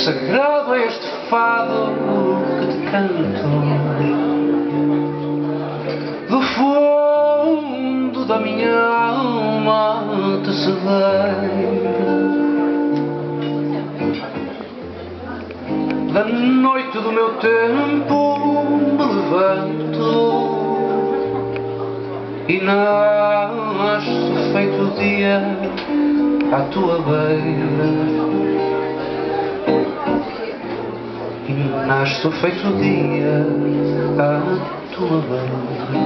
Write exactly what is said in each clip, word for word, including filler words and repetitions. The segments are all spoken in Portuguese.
sagrado é este fado que te canto do fundo da minha alma tecedeira. Da noite do meu tempo me levanto e nasço feito o dia à tua beira. E nasço feito o dia à tua beira.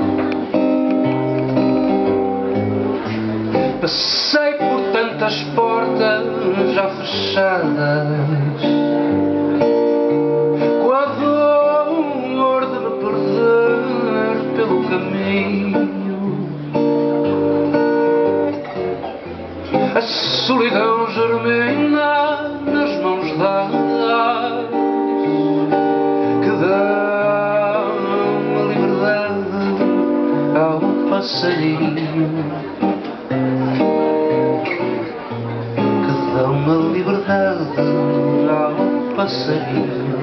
Passei por tantas portas já fechadas, com a dor de me perder pelo caminho. A solidão germina nas mãos dadas que dão a liberdade ao passarinho, que dão a liberdade ao passarinho.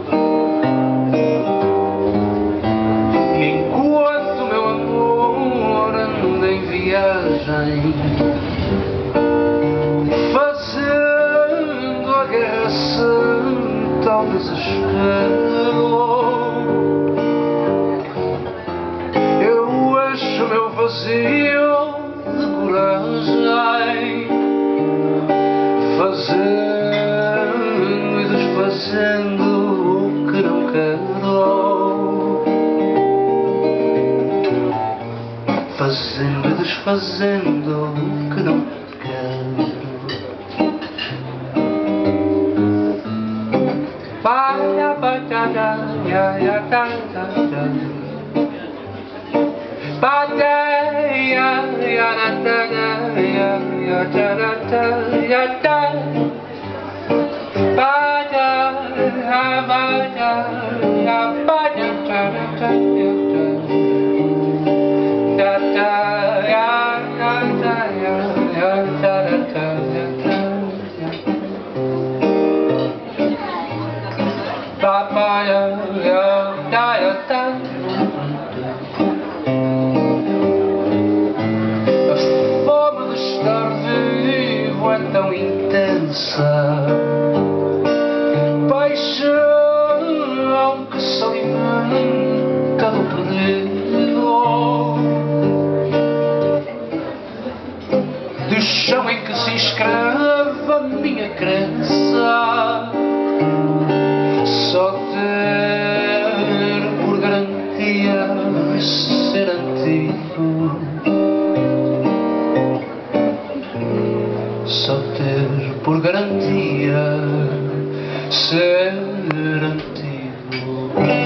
E enquanto meu amor anda em viagem, fazendo a guerra santa ao desespero, eu encho meu vazio de coragem, fazendo e desfazendo o que não quero, fazendo e desfazendo o que não quero. Baya baya ya ya ya ya ya. Baya ya ya ya ya ya ya ya ya. Baya ya baya ya baya ya ya ya. Ya ya ya ya ya ya ya ya. Baya ya ya ya ya. A fome de estar vivo é tão intensa, paixão que se alimenta do perdido, do chão em que se inscreve a minha crença. Só ter por garantia ser antigo, só ter por garantia ser antigo.